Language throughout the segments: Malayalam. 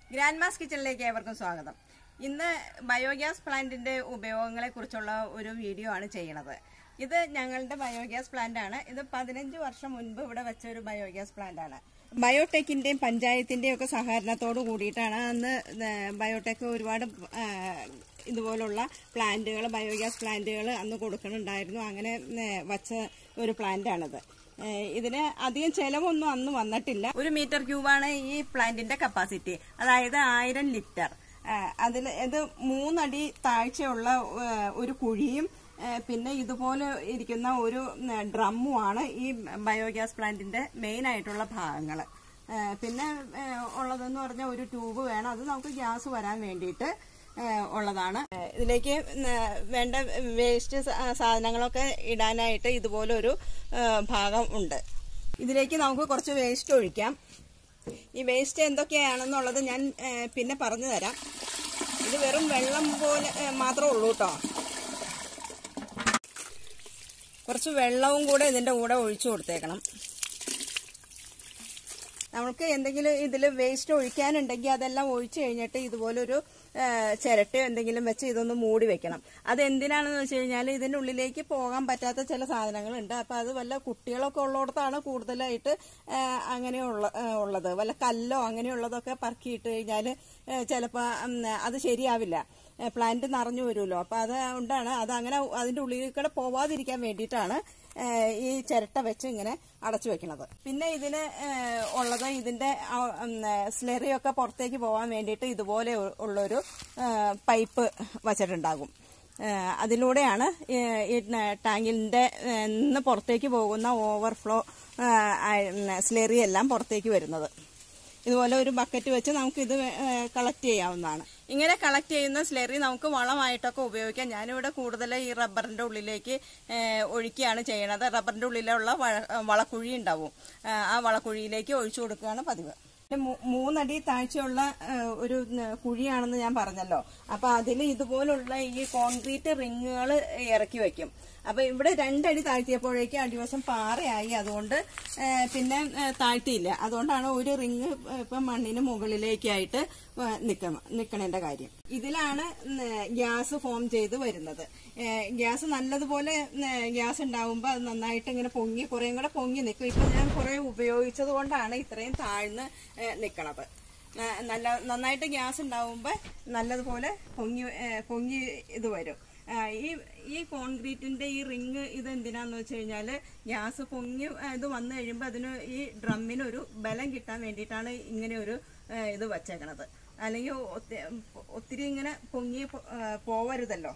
ഗ്രാൻഡ്മാസ് കിച്ചണിലേക്ക് ഏവർക്കും സ്വാഗതം. ഇന്ന് ബയോഗ്യാസ് പ്ലാന്റിന്റെ ഉപയോഗങ്ങളെ കുറിച്ചുള്ള ഒരു വീഡിയോ ആണ് ചെയ്യുന്നത്. ഇത് ഞങ്ങളുടെ ബയോഗ്യാസ് പ്ലാന്റ് ആണ്. ഇത് 15 വർഷം മുൻപ് ഇവിടെ വെച്ച ഒരു ബയോഗ്യാസ് പ്ലാന്റ് ആണ്. ബയോടെക്കിന്റെയും പഞ്ചായത്തിന്റെയും ഒക്കെ സഹകരണത്തോട് കൂടിയിട്ടാണ് അന്ന് ബയോടെക് ഒരുപാട് ഇതുപോലുള്ള പ്ലാന്റുകൾ, ബയോഗ്യാസ് പ്ലാന്റുകൾ അന്ന് കൊടുക്കുന്നുണ്ടായിരുന്നു. അങ്ങനെ വച്ച ഒരു പ്ലാന്റ് ആണിത്. ഇതിന് അധികം ചെലവൊന്നും അന്ന് വന്നിട്ടില്ല. 1 മീറ്റർ ക്യൂബാണ് ഈ പ്ലാന്റിന്റെ കപ്പാസിറ്റി, അതായത് 1000 ലിറ്റർ. അതിൽ ഇത് 3 അടി താഴ്ചയുള്ള ഒരു കുഴിയും പിന്നെ ഇതുപോലെ ഇരിക്കുന്ന ഒരു ഡ്രമ്മുമാണ് ഈ ബയോഗ്യാസ് പ്ലാന്റിന്റെ മെയിൻ ആയിട്ടുള്ള ഭാഗങ്ങൾ. പിന്നെ ഉള്ളതെന്ന് പറഞ്ഞാൽ ഒരു ട്യൂബ് വേണം. അത് നമുക്ക് ഗ്യാസ് വരാൻ വേണ്ടിയിട്ട് ഉള്ളതാണ്. ഇതിലേക്ക് വേണ്ട വേസ്റ്റ് സാധനങ്ങളൊക്കെ ഇടാനായിട്ട് ഇതുപോലെ ഒരു ഭാഗം ഉണ്ട്. ഇതിലേക്ക് നമുക്ക് കുറച്ച് വേസ്റ്റ് ഒഴിക്കാം. ഈ വേസ്റ്റ് എന്തൊക്കെയാണെന്നുള്ളത് ഞാൻ പിന്നെ പറഞ്ഞു തരാം. ഇത് വെറും വെള്ളം പോലെ മാത്രമേ ഉള്ളൂ കേട്ടോ. കുറച്ച് വെള്ളവും കൂടെ ഇതിന്റെ കൂടെ ഒഴിച്ചു കൊടുത്തേക്കണം. നമുക്ക് എന്തെങ്കിലും ഇതിൽ വേസ്റ്റ് ഒഴിക്കാനുണ്ടെങ്കിൽ അതെല്ലാം ഒഴിച്ചു കഴിഞ്ഞിട്ട് ഇതുപോലൊരു ചിരട്ട എന്തെങ്കിലും വെച്ച് ഇതൊന്ന് മൂടി വെക്കണം. അതെന്തിനാണെന്ന് വെച്ച് കഴിഞ്ഞാൽ ഇതിൻ്റെ ഉള്ളിലേക്ക് പോകാൻ പറ്റാത്ത ചില സാധനങ്ങളുണ്ട്. അപ്പം അത് വല്ല കുട്ടികളൊക്കെ ഉള്ളിടത്താണ് കൂടുതലായിട്ട് ഉള്ളത്. വല്ല കല്ലോ അങ്ങനെയുള്ളതൊക്കെ പറക്കിയിട്ട് കഴിഞ്ഞാൽ ചിലപ്പോൾ അത് ശരിയാവില്ല, പ്ലാന്റ് നിറഞ്ഞു വരുമല്ലോ. അപ്പം അതുകൊണ്ടാണ് അതങ്ങനെ അതിൻ്റെ ഉള്ളിൽ കൂടെ പോവാതിരിക്കാൻ വേണ്ടിയിട്ടാണ് ഈ ചിരട്ട വെച്ച് ഇങ്ങനെ അടച്ചു വെക്കുന്നത്. പിന്നെ ഇതിന് ഉള്ളത് ഇതിന്റെ സ്ലെറിയൊക്കെ പുറത്തേക്ക് പോകാൻ വേണ്ടിയിട്ട് ഇതുപോലെ ഉള്ളൊരു പൈപ്പ് വച്ചിട്ടുണ്ടാകും. അതിലൂടെയാണ് ഈ ടാങ്കിന്റെ നിന്ന് പുറത്തേക്ക് പോകുന്ന ഓവർഫ്ലോ സ്ലെറി എല്ലാം പുറത്തേക്ക് വരുന്നത്. ഇതുപോലെ ഒരു ബക്കറ്റ് വെച്ച് നമുക്ക് ഇത് കളക്ട് ചെയ്യാവുന്നതാണ്. ഇങ്ങനെ കളക്ട് ചെയ്യുന്ന സ്ലെറി നമുക്ക് വളമായിട്ടൊക്കെ ഉപയോഗിക്കാം. ഞാനിവിടെ കൂടുതൽ ഈ റബ്ബറിന്റെ ഉള്ളിലേക്ക് ഒഴിക്കുകയാണ് ചെയ്യണത്. റബ്ബറിന്റെ ഉള്ളിലുള്ള വളക്കുഴി ഉണ്ടാവും, ആ വളക്കുഴിയിലേക്ക് ഒഴിച്ചു കൊടുക്കുകയാണ് പതിവ്. 3 അടി താഴ്ചയുള്ള ഒരു കുഴിയാണെന്ന് ഞാൻ പറഞ്ഞല്ലോ. അപ്പൊ അതിൽ ഇതുപോലുള്ള ഈ കോൺക്രീറ്റ് റിങ്ങുകൾ ഇറക്കി വെക്കും. അപ്പൊ ഇവിടെ 2 അടി താഴ്ത്തിയപ്പോഴേക്കും അടിവശം പാറയായി. അതുകൊണ്ട് പിന്നെ താഴ്ത്തിയില്ല. അതുകൊണ്ടാണ് ഒരു റിങ് ഇപ്പൊ മണ്ണിന് മുകളിലേക്കായിട്ട് നിക്കണേന്റെ കാര്യം. ഇതിലാണ് ഗ്യാസ് ഫോം ചെയ്ത് വരുന്നത്. ഗ്യാസ് നല്ലതുപോലെ ഗ്യാസ് ഉണ്ടാവുമ്പോൾ അത് നന്നായിട്ട് ഇങ്ങനെ പൊങ്ങി കുറേയും കൂടെ പൊങ്ങി നിൽക്കും. ഇപ്പൊ ഞാൻ കുറെ ഉപയോഗിച്ചത് കൊണ്ടാണ് ഇത്രയും താഴ്ന്ന് നിക്കണത്. നന്നായിട്ട് ഗ്യാസ് ഉണ്ടാവുമ്പോൾ നല്ലതുപോലെ പൊങ്ങി ഇത് വരും. ഈ കോൺക്രീറ്റിന്റെ ഈ റിങ് ഇത് എന്തിനാന്ന് വെച്ച് കഴിഞ്ഞാല് ഗ്യാസ് പൊങ്ങി ഇത് വന്നു കഴിയുമ്പോൾ അതിന് ഈ ഡ്രമ്മിനൊരു ബലം കിട്ടാൻ വേണ്ടിയിട്ടാണ് ഇങ്ങനെ ഒരു ഇത് വച്ചേക്കണത്. അല്ലെങ്കിൽ ഒത്തിരി ഇങ്ങനെ പൊങ്ങി പോവരുതല്ലോ.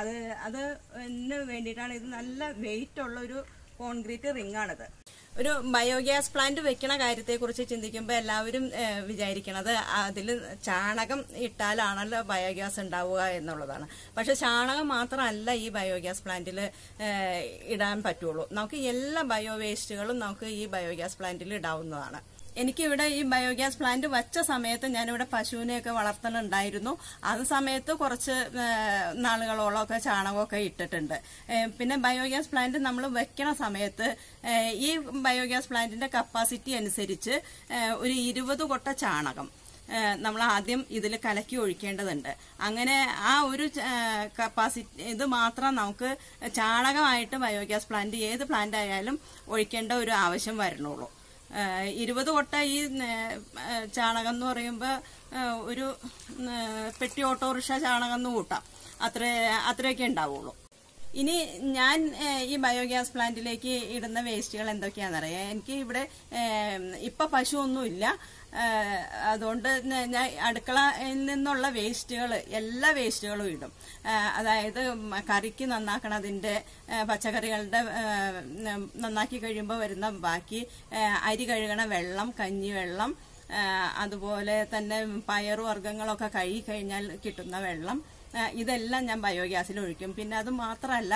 അതിന് വേണ്ടിയിട്ടാണ്. ഇത് നല്ല വെയിറ്റ് ഉള്ള ഒരു കോൺക്രീറ്റ് റിങ്ങാണിത്. ഒരു ബയോഗ്യാസ് പ്ലാന്റ് വെക്കണ കാര്യത്തെക്കുറിച്ച് ചിന്തിക്കുമ്പോൾ എല്ലാവരും വിചാരിക്കണത് അതിൽ ചാണകം ഇട്ടാലാണല്ലോ ബയോഗ്യാസ് ഉണ്ടാവുക എന്നുള്ളതാണ്. പക്ഷെ ചാണകം മാത്രമല്ല ഈ ബയോഗ്യാസ് പ്ലാന്റിൽ ഇടാൻ പറ്റുള്ളൂ. നമുക്ക് എല്ലാ ബയോ വേസ്റ്റുകളും നമുക്ക് ഈ ബയോഗ്യാസ് പ്ലാന്റിൽ ഇടാവുന്നതാണ്. എനിക്കിവിടെ ഈ ബയോഗ്യാസ് പ്ലാന്റ് വച്ച സമയത്ത് ഞാനിവിടെ പശുവിനെയൊക്കെ വളർത്തുന്നുണ്ടായിരുന്നു. അത് സമയത്ത് കുറച്ച് നാളുകളോളമൊക്കെ ചാണകമൊക്കെ ഇട്ടിട്ടുണ്ട്. പിന്നെ ബയോഗ്യാസ് പ്ലാന്റ് നമ്മൾ വെക്കണ സമയത്ത് ഈ ബയോഗ്യാസ് പ്ലാന്റിന്റെ കപ്പാസിറ്റി അനുസരിച്ച് ഒരു 20 കൊട്ട ചാണകം നമ്മൾ ആദ്യം ഇതിൽ കലക്കി ഒഴിക്കേണ്ടതുണ്ട്. അങ്ങനെ ആ ഒരു കപ്പാസിറ്റി ഇത് മാത്രം നമുക്ക് ചാണകമായിട്ട് ബയോഗ്യാസ് പ്ലാന്റ് ഏത് പ്ലാന്റ് ആയാലും ഒഴിക്കേണ്ട ഒരു ആവശ്യം വരണുള്ളൂ. 20 കൊട്ട ഈ ചാണകം എന്ന് പറയുമ്പോൾ ഒരു പെട്ടി ഓട്ടോറിക്ഷ ചാണകം എന്ന് കൂട്ടാം, അത്രയൊക്കെ ഉണ്ടാവുള്ളൂ. ഇനി ഞാൻ ഈ ബയോഗ്യാസ് പ്ലാന്റിലേക്ക് ഇടുന്ന വേസ്റ്റുകൾ എന്തൊക്കെയാണെന്നറിയാം. എനിക്ക് ഇവിടെ ഇപ്പം പശുവൊന്നുമില്ല. അതുകൊണ്ട് ഞാൻ അടുക്കളയിൽ നിന്നുള്ള വേസ്റ്റുകൾ, എല്ലാ വേസ്റ്റുകളും ഇടും. അതായത് കറിക്ക് നന്നാക്കണതിൻ്റെ പച്ചക്കറികളുടെ നന്നാക്കി കഴിയുമ്പോൾ വരുന്ന ബാക്കി, അരി കഴുകണ വെള്ളം, കഞ്ഞിവെള്ളം, അതുപോലെ തന്നെ പയറുവർഗ്ഗങ്ങളൊക്കെ കഴുകി കഴിഞ്ഞാൽ കിട്ടുന്ന വെള്ളം, ഇതെല്ലാം ഞാൻ ബയോഗ്യാസിൽ ഒഴിക്കും. പിന്നെ അത് മാത്രമല്ല,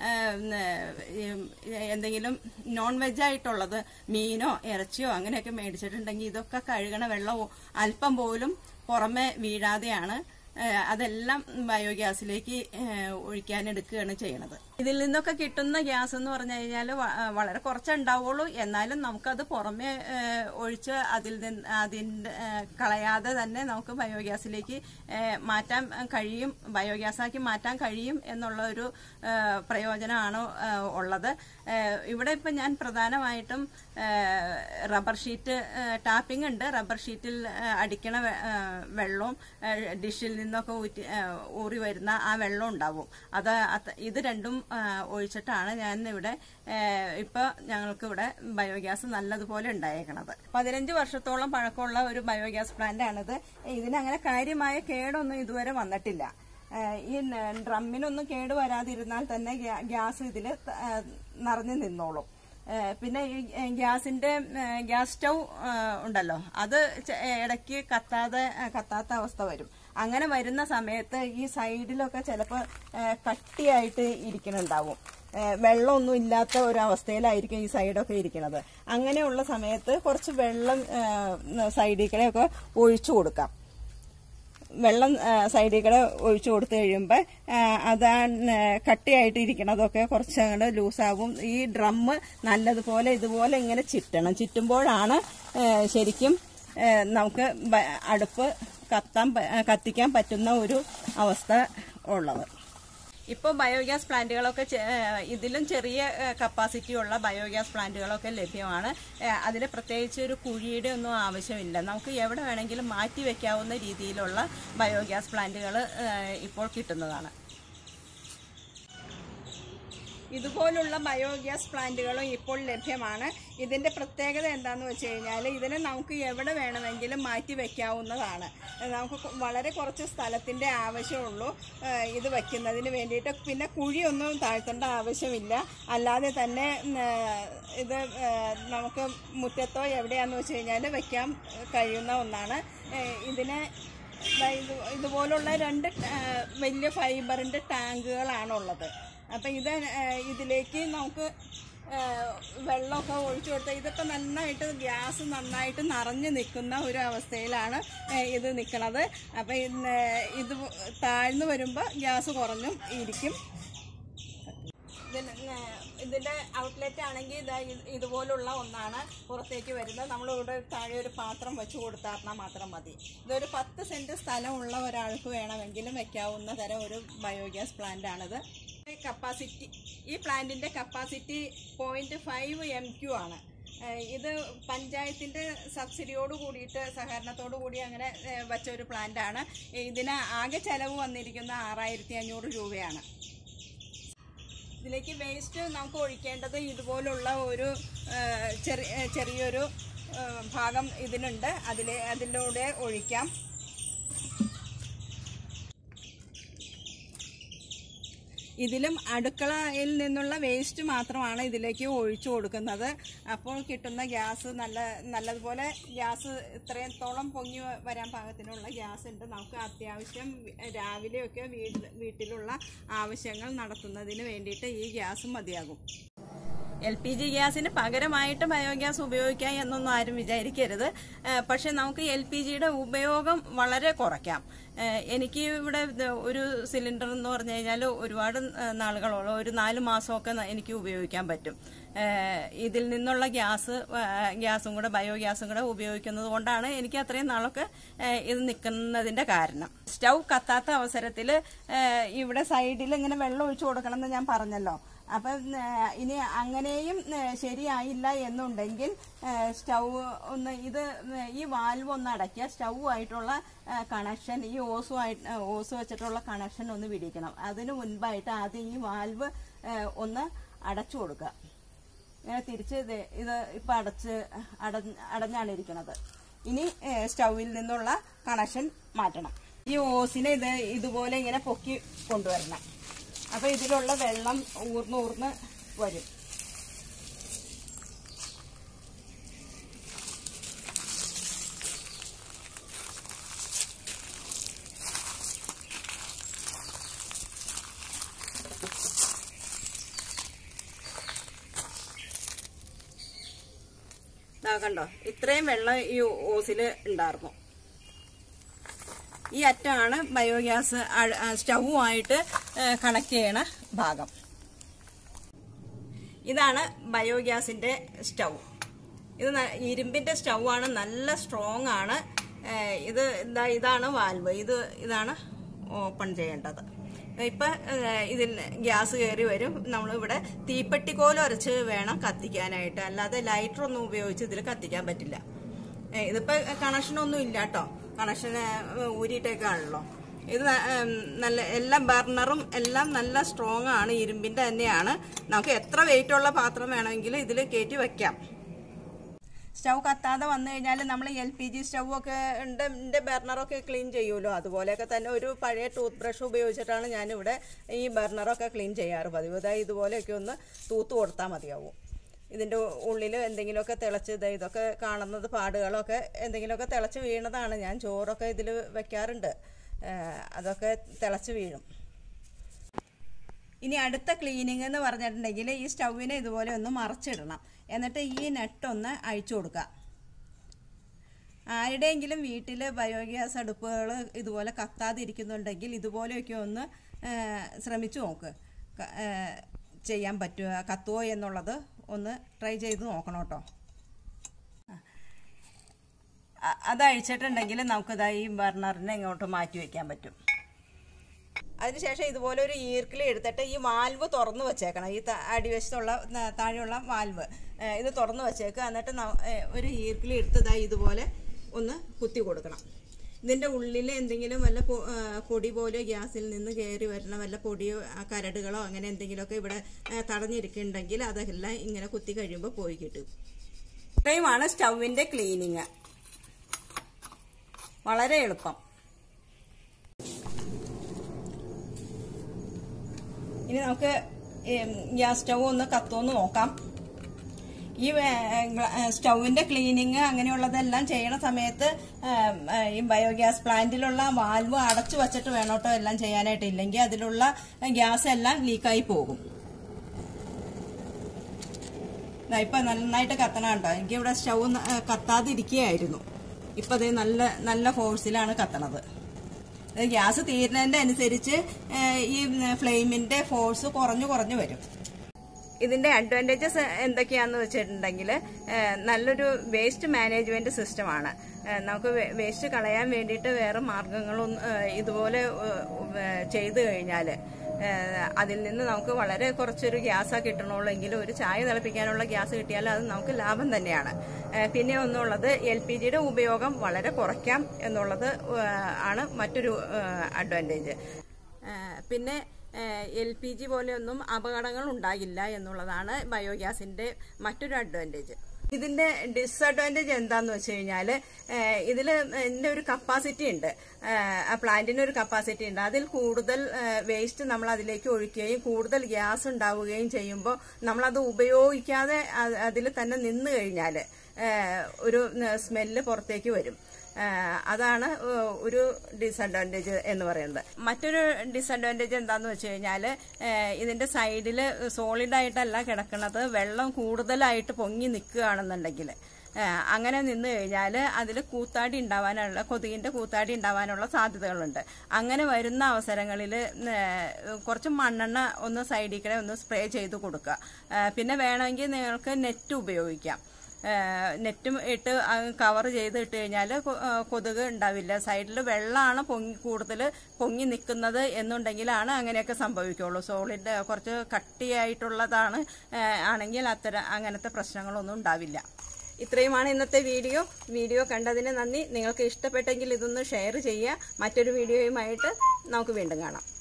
എന്തെങ്കിലും നോൺ വെജ് ആയിട്ടുള്ളത് മീനോ ഇറച്ചിയോ അങ്ങനെയൊക്കെ മേടിച്ചിട്ടുണ്ടെങ്കിൽ ഇതൊക്കെ കഴുകണ വെള്ളവും അല്പം പോലും പുറമെ വീഴാതെയാണ് അതെല്ലാം ബയോഗ്യാസിലേക്ക് ഒഴിക്കാനെടുക്കുകയാണ് ചെയ്യണത്. ഇതിൽ നിന്നൊക്കെ കിട്ടുന്ന ഗ്യാസ് എന്ന് പറഞ്ഞു കഴിഞ്ഞാൽ വളരെ കുറച്ചേ ഉണ്ടാവുള്ളൂ. എന്നാലും നമുക്കത് പുറമെ ഒഴിച്ച് അതിൻ്റെ കളയാതെ തന്നെ നമുക്ക് ബയോഗ്യാസിലേക്ക് മാറ്റാൻ കഴിയും, ബയോഗ്യാസാക്കി മാറ്റാൻ കഴിയും എന്നുള്ള ഒരു പ്രയോജനമാണ് ഉള്ളത്. ഇവിടെ ഇപ്പം ഞാൻ പ്രധാനമായിട്ടും റബ്ബർ ഷീറ്റ് ടാപ്പിംഗ് ഉണ്ട്. റബ്ബർ ഷീറ്റിൽ അടിക്കണ വെള്ളവും ഡിഷിൽ നിന്നൊക്കെ ഊറി വരുന്ന ആ വെള്ളം ഉണ്ടാവും. ഇത് രണ്ടും ഒഴിച്ചിട്ടാണ് ഞാൻ ഇവിടെ ഇപ്പൊ ഞങ്ങൾക്ക് ഇവിടെ ബയോഗ്യാസ് നല്ലതുപോലെ ഉണ്ടായേക്കണത്. 15 വർഷത്തോളം പഴക്കമുള്ള ഒരു ബയോഗ്യാസ് പ്ലാന്റ് ആണിത്. ഇതിനങ്ങനെ കാര്യമായ കേടൊന്നും ഇതുവരെ വന്നിട്ടില്ല. ഈ ഡ്രമ്മിനൊന്നും കേട് വരാതിരുന്നാൽ തന്നെ ഗ്യാസ് ഇതിൽ നിറഞ്ഞു നിന്നോളും. പിന്നെ ഈ ഗ്യാസ് സ്റ്റൗ ഉണ്ടല്ലോ, അത് ഇടയ്ക്ക് കത്താത്ത അവസ്ഥ വരും. അങ്ങനെ വരുന്ന സമയത്ത് ഈ സൈഡിലൊക്കെ ചിലപ്പോൾ കട്ടിയായിട്ട് ഇരിക്കുന്നുണ്ടാവും. വെള്ളമൊന്നും ഇല്ലാത്ത ഒരവസ്ഥയിലായിരിക്കും ഈ സൈഡൊക്കെ ഇരിക്കുന്നത്. അങ്ങനെയുള്ള സമയത്ത് കുറച്ച് വെള്ളം സൈഡിൽ കൂടെയൊക്കെ ഒഴിച്ചു കൊടുക്കാം. വെള്ളം സൈഡിൽ കൂടെ ഒഴിച്ചു കൊടുത്തു കഴിയുമ്പോൾ അതാ കട്ടിയായിട്ട് ഇരിക്കണതൊക്കെ കുറച്ചങ്ങോട്ട് ലൂസാകും. ഈ ഡ്രമ്മ് നല്ലതുപോലെ ഇതുപോലെ ഇങ്ങനെ ചുറ്റുമ്പോഴാണ് ശരിക്കും നമുക്ക് അടുപ്പ് കത്തിക്കാൻ പറ്റുന്ന ഒരു അവസ്ഥ ഉള്ളത്. ഇപ്പോൾ ബയോഗ്യാസ് പ്ലാന്റുകളൊക്കെ ഇതിലും ചെറിയ കപ്പാസിറ്റി ഉള്ള ബയോഗ്യാസ് പ്ലാന്റുകളൊക്കെ ലഭ്യമാണ്. അതിൽ പ്രത്യേകിച്ച് ഒരു കുഴിയുടെ ഒന്നും ആവശ്യമില്ല. നമുക്ക് എവിടെ വേണമെങ്കിലും മാറ്റി വയ്ക്കാവുന്ന രീതിയിലുള്ള ബയോഗ്യാസ് പ്ലാന്റുകൾ ഇപ്പോൾ കിട്ടുന്നതാണ്. ഇതുപോലുള്ള ബയോഗ്യാസ് പ്ലാന്റുകളും ഇപ്പോൾ ലഭ്യമാണ്. ഇതിന്റെ പ്രത്യേകത എന്താണെന്ന് വെച്ച് കഴിഞ്ഞാൽ ഇതിനെ നമുക്ക് എവിടെ വേണമെങ്കിലും മാറ്റി വെക്കാവുന്നതാണ്. നമുക്ക് വളരെ കുറച്ച് സ്ഥലത്തിന്റെ ആവശ്യമുള്ളൂ ഇത് വയ്ക്കുന്നതിന് വേണ്ടിയിട്ട്. പിന്നെ കുഴിയൊന്നും താഴ്ത്തേണ്ട ആവശ്യമില്ല. അല്ലാതെ തന്നെ ഇത് നമുക്ക് മുറ്റത്തോ എവിടെയാന്ന് വെച്ച് കഴിഞ്ഞാൽ വെക്കാൻ കഴിയുന്ന ഒന്നാണ്. ഇതിനെ ഇതുപോലുള്ള 2 വലിയ ഫൈബറിന്റെ ടാങ്കുകളാണുള്ളത്. അപ്പം ഇതിലേക്ക് നമുക്ക് വെള്ളമൊക്കെ ഒഴിച്ചു കൊടുത്താൽ ഇതൊക്കെ ഗ്യാസ് നന്നായിട്ട് നിറഞ്ഞു നിൽക്കുന്ന ഒരു അവസ്ഥയിലാണ് ഇത് നിൽക്കുന്നത്. അപ്പം ഇത് താഴ്ന്നു വരുമ്പോൾ ഗ്യാസ് കുറഞ്ഞും ഇരിക്കും. ഇതിന്റെ ഔട്ട്ലെറ്റ് ആണെങ്കിൽ ഇതുപോലുള്ള ഒന്നാണ് പുറത്തേക്ക് വരുന്നത്. നമ്മളിവിടെ താഴെ ഒരു പാത്രം വെച്ച് കൊടുത്താൽ മാത്രം മതി. ഇതൊരു 10 സെന്റ് സ്ഥലമുള്ള ഒരാൾക്ക് വേണമെങ്കിലും വെക്കാവുന്ന തരം ഒരു ബയോഗ്യാസ് പ്ലാന്റ് ആണിത്. കപ്പാസിറ്റി ഈ പ്ലാന്റിന്റെ കപ്പാസിറ്റി 0.5 MQ ആണ്. ഇത് പഞ്ചായത്തിന്റെ സബ്സിഡിയോട് കൂടിയിട്ട് സഹകരണത്തോടു കൂടി അങ്ങനെ വെച്ച ഒരു പ്ലാന്റ് ആണ്. ഇതിന് ആകെ ചെലവ് വന്നിരിക്കുന്ന 6500 രൂപയാണ്. ഇതിലേക്ക് വേസ്റ്റ് നമുക്ക് ഒഴിക്കേണ്ടത് ഇതുപോലുള്ള ഒരു ചെറിയൊരു ഭാഗം ഇതിനുണ്ട്. അതിലൂടെ ഒഴിക്കാം. ഇതിലും അടുക്കളയിൽ നിന്നുള്ള വേസ്റ്റ് മാത്രമാണ് ഇതിലേക്ക് ഒഴിച്ചു കൊടുക്കുന്നത്. അപ്പോൾ കിട്ടുന്ന ഗ്യാസ് നല്ലതുപോലെ ഗ്യാസ് ഇത്രത്തോളം പൊങ്ങി വരാൻ പാകത്തിനുള്ള ഗ്യാസ് ഉണ്ട്. നമുക്ക് അത്യാവശ്യം രാവിലെയൊക്കെ വീട്ടിലുള്ള ആവശ്യങ്ങൾ നടത്തുന്നതിന് വേണ്ടിയിട്ട് ഈ ഗ്യാസ് മതിയാകും. LPG ഗ്യാസിന് പകരമായിട്ട് ബയോഗ്യാസ് ഉപയോഗിക്കാം എന്നൊന്നും ആരും വിചാരിക്കരുത്. പക്ഷെ നമുക്ക് LPGയുടെ ഉപയോഗം വളരെ കുറയ്ക്കാം. എനിക്ക് ഇവിടെ ഒരു സിലിണ്ടർ എന്ന് പറഞ്ഞു കഴിഞ്ഞാൽ ഒരുപാട് നാളുകളോളം, ഒരു 4 മാസമൊക്കെ എനിക്ക് ഉപയോഗിക്കാൻ പറ്റും. ഇതിൽ നിന്നുള്ള ഗ്യാസും കൂടെ ബയോഗ്യാസും കൂടെ ഉപയോഗിക്കുന്നത് കൊണ്ടാണ് എനിക്ക് അത്രയും നാളൊക്കെ ഇത് നിൽക്കുന്നതിന്റെ കാരണം. സ്റ്റൗ കത്താത്ത അവസരത്തിൽ ഇവിടെ സൈഡിൽ ഇങ്ങനെ വെള്ളം ഒഴിച്ചു കൊടുക്കണം എന്ന് ഞാൻ പറഞ്ഞല്ലോ. അപ്പം ഇനി അങ്ങനെയും ശരിയായില്ല എന്നുണ്ടെങ്കിൽ സ്റ്റൗ ഈ വാൽവ് ഒന്ന് അടയ്ക്കുക. സ്റ്റൗ ആയിട്ടുള്ള കണക്ഷൻ, ഈ ഓസ് വെച്ചിട്ടുള്ള കണക്ഷൻ ഒന്ന് പിടിക്കണം. അതിനു മുൻപായിട്ട് ആദ്യം ഈ വാൽവ് ഒന്ന് അടച്ചു കൊടുക്കുക. ഇങ്ങനെ തിരിച്ച് ഇത് ഇപ്പം അടഞ്ഞാണ് ഇരിക്കുന്നത്. ഇനി സ്റ്റൗവിൽ നിന്നുള്ള കണക്ഷൻ മാറ്റണം. ഈ ഓസിനെ ഇതുപോലെ ഇങ്ങനെ പൊക്കി കൊണ്ടുവരണം. അപ്പൊ ഇതിലുള്ള വെള്ളം ഊർന്ന് വരും. കണ്ടോ, ഇത്രയും വെള്ളം ഈ ഓസിൽ ഉണ്ടായിരുന്നു. ഈ അറ്റമാണ് ബയോഗ്യാസ് സ്റ്റൗവുമായിട്ട് കണക്ട് ചെയ്യണ ഭാഗം. ഇതാണ് ബയോഗ്യാസിന്റെ സ്റ്റൗ. ഇത് ഇരുമ്പിന്റെ സ്റ്റൗ ആണ്, നല്ല സ്ട്രോങ് ആണ്. ഇതാണ് വാൽവ്. ഇതാണ് ഓപ്പൺ ചെയ്യേണ്ടത്. ഇപ്പൊ ഇതിൽ ഗ്യാസ് കയറി വരും. നമ്മളിവിടെ തീപ്പെട്ടിക്കോല് ഉരച്ച് വേണം കത്തിക്കാനായിട്ട്, അല്ലാതെ ലൈറ്റർ ഒന്നും ഉപയോഗിച്ച് ഇതിൽ കത്തിക്കാൻ പറ്റില്ല. ഇതിപ്പോ കണക്ഷനൊന്നും ഇല്ല കേട്ടോ, കണക്ഷന് ഊരിയിട്ടേക്കാണല്ലോ. ഇത് നല്ല എല്ലാ ബർണറും എല്ലാം നല്ല സ്ട്രോങ് ആണ്, ഇരുമ്പിന്റെ തന്നെയാണ്. നമുക്ക് എത്ര വെയിറ്റ് ഉള്ള പാത്രം വേണമെങ്കിലും ഇതിൽ കയറ്റി വെക്കാം. സ്റ്റൗ കത്താതെ വന്നു കഴിഞ്ഞാൽ നമ്മൾ LPG സ്റ്റൗ ഒക്കെ ഉണ്ട്, ബർണറൊക്കെ ക്ലീൻ ചെയ്യുമല്ലോ, അതുപോലെയൊക്കെ തന്നെ ഒരു പഴയ ടൂത്ത് ബ്രഷ് ഉപയോഗിച്ചിട്ടാണ് ഞാനിവിടെ ഈ ബർണറൊക്കെ ക്ലീൻ ചെയ്യാറ് പതിവ്. ഇതുപോലെയൊക്കെ ഒന്ന് തൂത്ത് കൊടുത്താൽ മതിയാവും. ഇതിൻ്റെ ഉള്ളിൽ എന്തെങ്കിലുമൊക്കെ തിളച്ച് ഇതൊക്കെ കാണുന്നത് പാടുകളൊക്കെ എന്തെങ്കിലുമൊക്കെ തിളച്ച് വീണതാണ്. ഞാൻ ചോറൊക്കെ ഇതിൽ വെക്കാറുണ്ട്, അതൊക്കെ തിളച്ച് വീഴും. ഇനി അടുത്ത ക്ലീനിങ് എന്ന് പറഞ്ഞിട്ടുണ്ടെങ്കിൽ ഈ സ്റ്റൗവിനെ ഇതുപോലെ ഒന്ന് മറച്ചിടണം. എന്നിട്ട് ഈ നെട്ടൊന്ന് അഴിച്ചു കൊടുക്കുക. ആരുടെയെങ്കിലും വീട്ടിൽ ബയോഗ്യാസ് അടുപ്പുകൾ ഇതുപോലെ കത്താതിരിക്കുന്നുണ്ടെങ്കിൽ ഇതുപോലെയൊക്കെ ഒന്ന് ശ്രമിച്ചു നോക്ക്, ചെയ്യാൻ പറ്റുമോ, കത്തുമോ എന്നുള്ളത് ഒന്ന് ട്രൈ ചെയ്ത് നോക്കണം കേട്ടോ. അത് അഴിച്ചിട്ടുണ്ടെങ്കിൽ നമുക്കിതാ ഈ ബർണറിനെ ഇങ്ങോട്ട് മാറ്റി വയ്ക്കാൻ പറ്റും. അതിനുശേഷം ഇതുപോലെ ഒരു ഈർക്കിളി എടുത്തിട്ട് ഈ വാൽവ് തുറന്നു വെച്ചേക്കണം. ഈ അടിവശത്തുള്ള താഴെയുള്ള വാൽവ് ഇത് തുറന്നു വെച്ചേക്കുക. എന്നിട്ട് ഒരു ഈർക്കിളി എടുത്ത് ഇതുപോലെ ഒന്ന് കുത്തി കൊടുക്കണം. ഇതിൻ്റെ ഉള്ളിൽ എന്തെങ്കിലും വല്ല പൊടി പോലെ ഗ്യാസിൽ നിന്ന് കയറി വരുന്ന വല്ല പൊടിയോ കരടുകളോ അങ്ങനെ എന്തെങ്കിലുമൊക്കെ ഇവിടെ തടഞ്ഞിരിക്കുന്നുണ്ടെങ്കിൽ അതെല്ലാം ഇങ്ങനെ കുത്തി കഴിയുമ്പോൾ പോയി കിട്ടും. ഇത്രയുമാണ് സ്റ്റൗവിൻ്റെ ക്ലീനിങ്. വളരെ എളുപ്പം. ഇനി നമുക്ക് ഗ്യാസ് സ്റ്റൗ ഒന്ന് കത്തുമെന്ന് നോക്കാം. ഈ സ്റ്റൗവിന്റെ ക്ലീനിങ് അങ്ങനെയുള്ളതെല്ലാം ചെയ്യണ സമയത്ത് ഈ ബയോഗ്യാസ് പ്ലാന്റിലുള്ള വാൽവ് അടച്ചു വച്ചിട്ട് വേണം കേട്ടോ എല്ലാം ചെയ്യാനായിട്ട്, ഇല്ലെങ്കിൽ അതിലുള്ള ഗ്യാസ് എല്ലാം ലീക്കായി പോകും. ഇപ്പൊ നന്നായിട്ട് കത്തണം കേട്ടോ. എനിക്കിവിടെ സ്റ്റൗ കത്താതിരിക്കുകയായിരുന്നു. ഇപ്പൊ അത് നല്ല ഫോഴ്സിലാണ് കത്തണത്. ഗ്യാസ് തീരുന്നതിന്റെ അനുസരിച്ച് ഈ ഫ്ലെയിമിന്റെ ഫോഴ്സ് കുറഞ്ഞു വരും. ഇതിന്റെ അഡ്വാൻറ്റേജസ് എന്തൊക്കെയാന്ന് വെച്ചിട്ടുണ്ടെങ്കിൽ നല്ലൊരു വേസ്റ്റ് മാനേജ്മെന്റ് സിസ്റ്റമാണ്. നമുക്ക് വേസ്റ്റ് കളയാൻ വേണ്ടിയിട്ട് വേറെ മാർഗങ്ങളൊന്നും ഇതുപോലെ ചെയ്തു കഴിഞ്ഞാൽ അതിൽ നിന്ന് നമുക്ക് വളരെ കുറച്ചൊരു ഗ്യാസാണ് കിട്ടണുള്ളൂ. എങ്കിലും ഒരു ചായ തിളപ്പിക്കാനുള്ള ഗ്യാസ് കിട്ടിയാൽ അത് നമുക്ക് ലാഭം തന്നെയാണ്. പിന്നെ ഒന്നുള്ളത് LPGയുടെ ഉപയോഗം വളരെ കുറയ്ക്കാം എന്നുള്ളത് ആണ് മറ്റൊരു അഡ്വാൻറ്റേജ്. പിന്നെ LPG പോലെയൊന്നും അപകടങ്ങൾ ഉണ്ടാകില്ല എന്നുള്ളതാണ് ബയോഗ്യാസിന്റെ മറ്റൊരു അഡ്വാൻറ്റേജ്. ഇതിന്റെ ഡിസ്അഡ്വാൻറ്റേജ് എന്താന്ന് വെച്ച് കഴിഞ്ഞാൽ ഇതിന്റെ ഒരു കപ്പാസിറ്റി ഉണ്ട്, പ്ലാന്റിന് ഒരു കപ്പാസിറ്റി ഉണ്ട്. അതിൽ കൂടുതൽ വേസ്റ്റ് നമ്മൾ അതിലേക്ക് ഒഴിക്കുകയും കൂടുതൽ ഗ്യാസ് ഉണ്ടാവുകയും ചെയ്യുമ്പോൾ നമ്മളത് ഉപയോഗിക്കാതെ അതിൽ തന്നെ നിന്ന് കഴിഞ്ഞാൽ ഒരു സ്മെല്ല് പുറത്തേക്ക് വരും. അതാണ് ഒരു ഡിസഡ്വാൻറ്റേജ് എന്ന് പറയുന്നത്. മറ്റൊരു ഡിസഡ്വാൻറ്റേജ് എന്താന്ന് വെച്ച് കഴിഞ്ഞാൽ ഇതിന്റെ സൈഡിൽ സോളിഡായിട്ടല്ല കിടക്കുന്നത്, വെള്ളം കൂടുതലായിട്ട് പൊങ്ങി നിൽക്കുകയാണെന്നുണ്ടെങ്കിൽ അങ്ങനെ നിന്ന് കഴിഞ്ഞാൽ അതിൽ കൂത്താടി ഉണ്ടാവാനുള്ള, കൊതുകിന്റെ കൂത്താടി ഉണ്ടാവാനുള്ള സാധ്യതകളുണ്ട്. അങ്ങനെ വരുന്ന അവസരങ്ങളിൽ കുറച്ച് മണ്ണെണ്ണ ഒന്ന് സൈഡിൽ കൂടെ ഒന്ന് സ്പ്രേ ചെയ്ത് കൊടുക്കുക. പിന്നെ വേണമെങ്കിൽ നിങ്ങൾക്ക് നെറ്റ് ഉപയോഗിക്കാം. നെറ്റും ഇട്ട് കവർ ചെയ്ത് ഇട്ട് കഴിഞ്ഞാൽ കൊതുക് ഉണ്ടാവില്ല. സൈഡിൽ വെള്ളമാണ് കൂടുതൽ പൊങ്ങി നിൽക്കുന്നത് എന്നുണ്ടെങ്കിലാണ് അങ്ങനെയൊക്കെ സംഭവിക്കുള്ളൂ. സോളിഡ് കുറച്ച് കട്ടിയായിട്ടുള്ളതാണ് ആണെങ്കിൽ അങ്ങനത്തെ പ്രശ്നങ്ങളൊന്നും ഉണ്ടാവില്ല. ഇത്രയുമാണ് ഇന്നത്തെ വീഡിയോ കണ്ടതിന് നന്ദി. നിങ്ങൾക്ക് ഇഷ്ടപ്പെട്ടെങ്കിൽ ഇതൊന്ന് ഷെയർ ചെയ്യുക. മറ്റൊരു വീഡിയോയുമായിട്ട് നമുക്ക് വീണ്ടും കാണാം.